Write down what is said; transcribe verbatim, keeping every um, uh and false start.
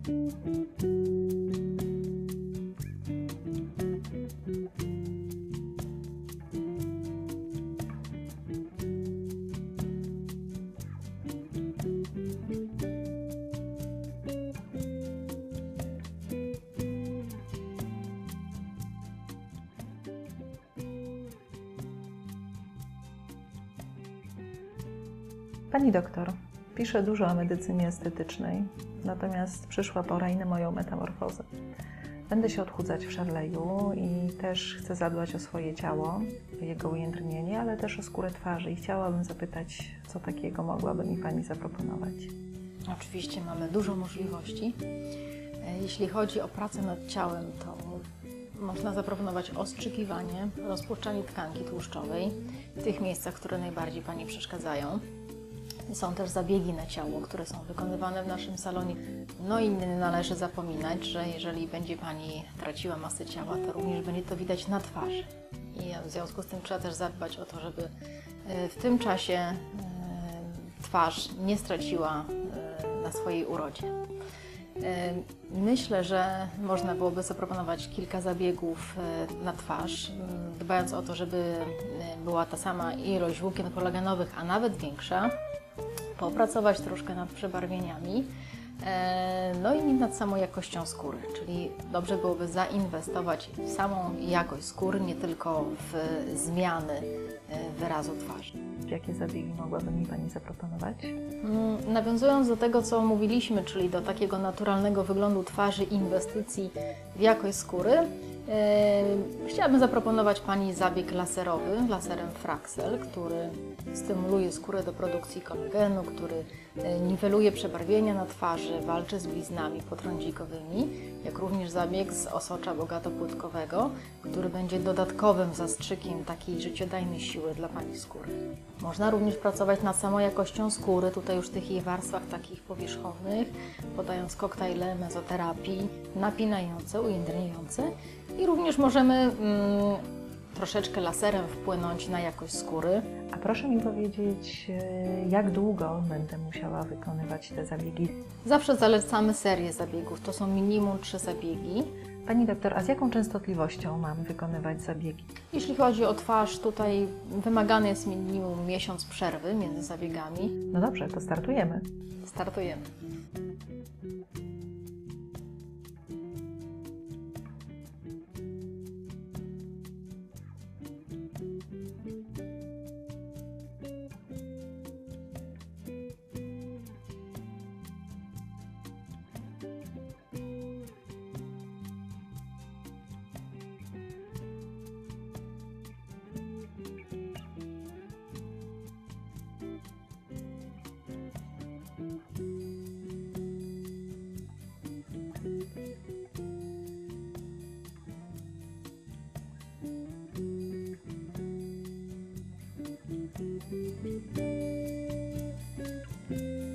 Pani doktor, piszę dużo o medycynie estetycznej, natomiast przyszła pora i na moją metamorfozę. Będę się odchudzać w Szarleju i też chcę zadbać o swoje ciało, o jego ujędrnienie, ale też o skórę twarzy i chciałabym zapytać, co takiego mogłaby mi Pani zaproponować. Oczywiście mamy dużo możliwości. Jeśli chodzi o pracę nad ciałem, to można zaproponować ostrzykiwanie, rozpuszczanie tkanki tłuszczowej w tych miejscach, które najbardziej Pani przeszkadzają. Są też zabiegi na ciało, które są wykonywane w naszym salonie. No i nie należy zapominać, że jeżeli będzie Pani traciła masę ciała, to również będzie to widać na twarzy. I w związku z tym trzeba też zadbać o to, żeby w tym czasie twarz nie straciła na swojej urodzie. Myślę, że można byłoby zaproponować kilka zabiegów na twarz, dbając o to, żeby była ta sama ilość włókien kolagenowych, a nawet większa. Popracować troszkę nad przebarwieniami, no i nad samą jakością skóry, czyli dobrze byłoby zainwestować w samą jakość skóry, nie tylko w zmiany wyrazu twarzy. Jakie zabiegi mogłaby mi Pani zaproponować? Nawiązując do tego, co mówiliśmy, czyli do takiego naturalnego wyglądu twarzy, inwestycji w jakość skóry, Yy, chciałabym zaproponować Pani zabieg laserowy, laserem Fraxel, który stymuluje skórę do produkcji kolagenu, który niweluje przebarwienia na twarzy, walczy z bliznami potrądzikowymi, jak również zabieg z osocza bogatopłytkowego, który będzie dodatkowym zastrzykiem takiej życiodajnej siły dla Pani skóry. Można również pracować nad samą jakością skóry, tutaj już w tych jej warstwach takich powierzchownych, podając koktajle mezoterapii, napinające, ujędrniające. I również możemy mm, troszeczkę laserem wpłynąć na jakość skóry. A proszę mi powiedzieć, jak długo będę musiała wykonywać te zabiegi? Zawsze zalecamy serię zabiegów, to są minimum trzy zabiegi. Pani doktor, a z jaką częstotliwością mam wykonywać zabiegi? Jeśli chodzi o twarz, tutaj wymagany jest minimum miesiąc przerwy między zabiegami. No dobrze, to startujemy. Startujemy. Thank you.